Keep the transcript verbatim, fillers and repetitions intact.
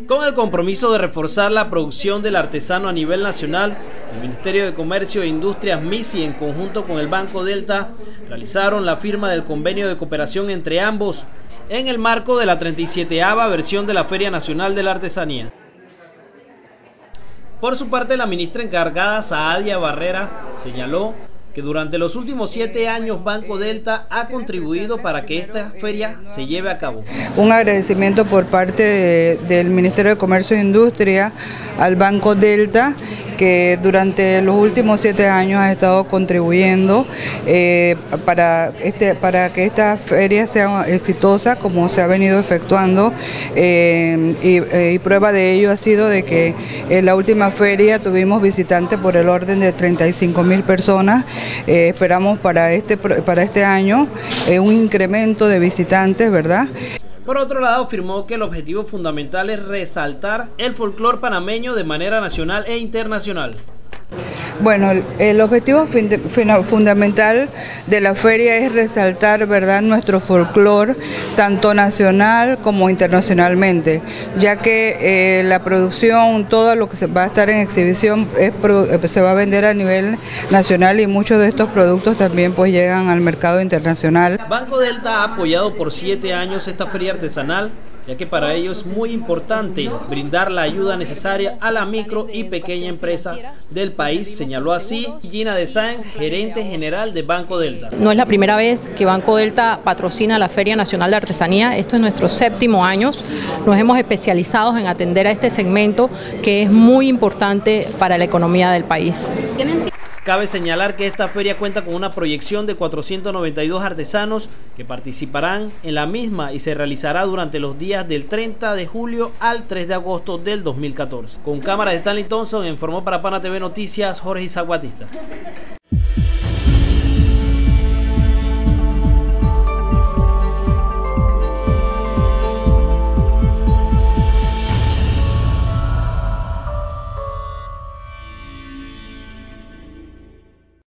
Con el compromiso de reforzar la producción del artesano a nivel nacional, el Ministerio de Comercio e Industrias MISI, en conjunto con el Banco Delta, realizaron la firma del convenio de cooperación entre ambos en el marco de la treinta y sieteava versión de la Feria Nacional de la Artesanía. Por su parte, la ministra encargada, Saadia Barrera, señaló que durante los últimos siete años Banco Delta ha contribuido para que esta feria se lleve a cabo. Un agradecimiento por parte de, del Ministerio de Comercio e Industria al Banco Delta, que durante los últimos siete años ha estado contribuyendo eh, para, este, para que esta feria sea exitosa, como se ha venido efectuando, eh, y, eh, y prueba de ello ha sido de que en la última feria tuvimos visitantes por el orden de treinta y cinco mil personas. Eh, esperamos para este, para este año eh, un incremento de visitantes, ¿verdad? Por otro lado, afirmó que el objetivo fundamental es resaltar el folclore panameño de manera nacional e internacional. Bueno, el, el objetivo fundamental de la feria es resaltar, ¿verdad?, nuestro folclore, tanto nacional como internacionalmente, ya que eh, la producción, todo lo que se va a estar en exhibición es, se va a vender a nivel nacional y muchos de estos productos también pues llegan al mercado internacional. Banco Delta ha apoyado por siete años esta feria artesanal, ya que para ello es muy importante brindar la ayuda necesaria a la micro y pequeña empresa del país, señaló así Gina de Sáenz, gerente general de Banco Delta. No es la primera vez que Banco Delta patrocina la Feria Nacional de Artesanía, esto es nuestro séptimo año, nos hemos especializado en atender a este segmento que es muy importante para la economía del país. Cabe señalar que esta feria cuenta con una proyección de cuatrocientos noventa y dos artesanos que participarán en la misma y se realizará durante los días del treinta de julio al tres de agosto del dos mil catorce. Con cámara de Stanley Thompson, informó para Pana T V Noticias Jorge Isaac Batista.